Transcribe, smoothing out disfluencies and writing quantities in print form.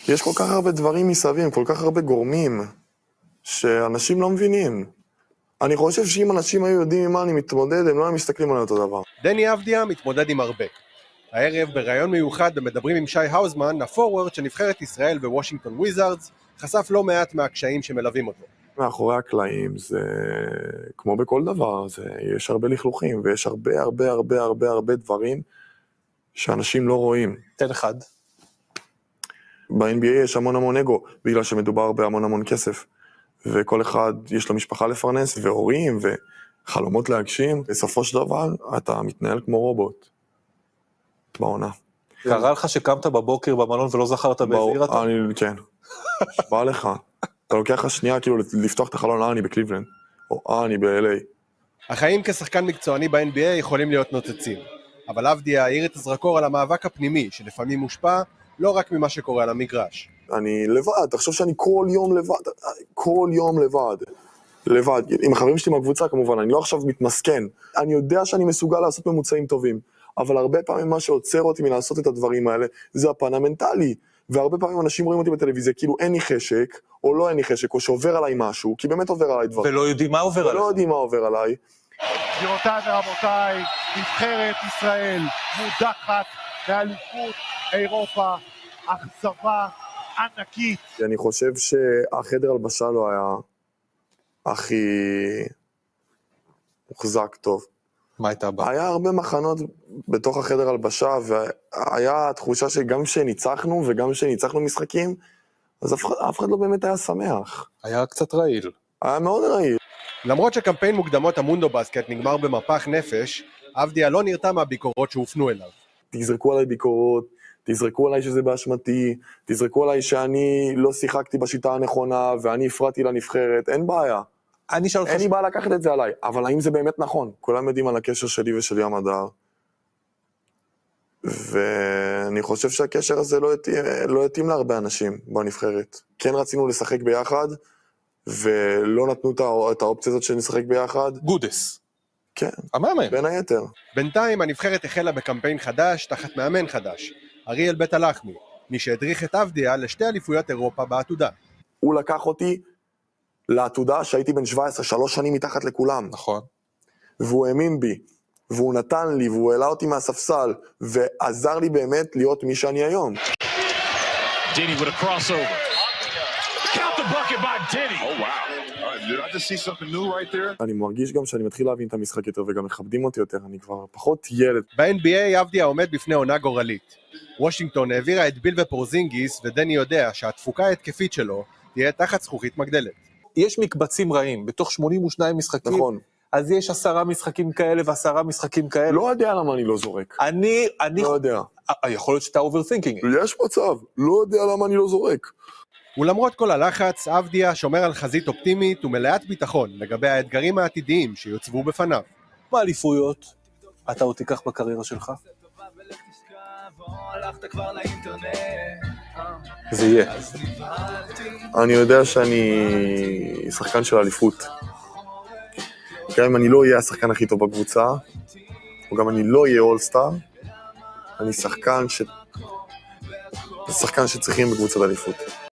יש כל כך הרבה דברים מסביב, כל כך הרבה גורמים, שאנשים לא מבינים. אני חושב שאם אנשים היו יודעים עם מה אני מתמודד, הם לא היו מסתכלים על אותו דבר. דני אבדיה מתמודד עם הרבה. הערב בראיון מיוחד במדברים עם שי האוזמן, הפורוורד שנבחרת ישראל ווושינגטון וויזארדס, חשף לא מעט מהקשיים שמלווים אותו. מאחורי הקלעים זה כמו בכל דבר, יש הרבה לכלוכים, ויש הרבה דברים שאנשים לא רואים. תן אחד. ב-NBA יש המון אגו, בגלל שמדובר בהמון כסף, וכל אחד יש לו משפחה לפרנס, והורים, וחלומות להגשים. בסופו של דבר, אתה מתנהל כמו רובוט. בעונה. קרה לך שקמת בבוקר במלון ולא זכרת באיזה עיר אתה? כן. שבא לך. אתה לוקח לך שנייה כאילו לפתוח את החלון, אני בקליבלנד, או אני ב-LA. החיים כשחקן מקצועני ב-NBA יכולים להיות נוצצים, אבל אבדיה העיר את הזרקור על המאבק הפנימי, שלפעמים מושפע לא רק ממה שקורה על המגרש. אני לבד, תחשוב שאני כל יום לבד. עם החברים שלי מהקבוצה כמובן, אני לא עכשיו מתמסכן. אני יודע שאני מסוגל לעשות ממוצעים טובים, אבל הרבה פעמים מה שעוצר אותי מלעשות את הדברים האלה, זה הפן המנטלי. והרבה פעמים אנשים רואים אותי בטלוויזיה, כאילו אין לי חשק, או לא אין לי חשק, או שעובר עליי משהו, כי באמת עובר עליי דברים. ולא יודעים מה עובר עליי. ולא יודעים מה עובר עליי. גבירותיי ורבותיי, נבחרת ישראל מודחת מאליפות אירופה, אכזבה ענקית. אני חושב שהחדר הלבשה לא היה הכי מוחזק טוב. מה הייתה הבאה? היה הרבה מחנות בתוך החדר הלבשה, והיה תחושה שגם שניצחנו וגם שניצחנו משחקים, אז אף אחד לא באמת היה שמח. היה קצת רעיל. היה מאוד רעיל. למרות שקמפיין מוקדמות המונדו בסקט נגמר במפח נפש, אבדיה לא נרתע מהביקורות שהופנו אליו. תזרקו עליי ביקורות, תזרקו עליי שזה באשמתי, תזרקו עליי שאני לא שיחקתי בשיטה הנכונה, ואני הפרעתי לנבחרת, אין בעיה. אין לי בעיה לקחת את זה עליי, אבל האם זה באמת נכון? כולם יודעים על הקשר שלי ושל ים הדר, ואני חושב שהקשר הזה לא התאים להרבה אנשים בנבחרת. כן רצינו לשחק ביחד, ולא נתנו את האופציה הזאת שנשחק ביחד. גודס. כן, המאמן. בין היתר. בינתיים הנבחרת החלה בקמפיין חדש תחת מאמן חדש, אריאל בית הלחמי, מי שהדריך את אבדיה לשתי אליפויות אירופה בעתודה. הוא לקח אותי לעתודה שהייתי בן 17, 3 שנים מתחת לכולם. נכון. והוא האמין בי, והוא נתן לי, והוא העלה אותי מהספסל, ועזר לי באמת להיות מי שאני היום. Diddy with a crossover. Count the bucket by Diddy. Oh wow. Did I just see something new right there? אני מרגיש גם שאני מתחיל להבין את המשחק יותר, וגם מכבדים אותי יותר, אני כבר פחות ילד. ב-NBA אבדיה עומד בפני עונה גורלית. וושינגטון העבירה את ביל ופורזינגיס, ודני יודע שהתפוקה ההתקפית שלו תהיה תחת זכוכית מגדלת. יש מקבצים רעים, בתוך 82 משחקים. נכון. אז יש 10 משחקים כאלה ו10 משחקים כאלה. לא יודע למה אני לא זורק. אני לא יודע. יכול להיות שאתה אוברתינקינג. יש מצב, לא יודע למה אני לא זורק. ולמרות כל הלחץ, אבדיה שומר על חזית אופטימית ומלאת ביטחון לגבי האתגרים העתידיים שיוצבו בפניו. מה אליפויות אתה עוד תיקח בקריירה שלך? זה יהיה. אני יודע שאני שחקן של אליפות. גם אם אני לא אהיה השחקן הכי טוב בקבוצה, או גם אני לא אהיה אולסטאר, אני שחקן שצריכים בקבוצת אליפות.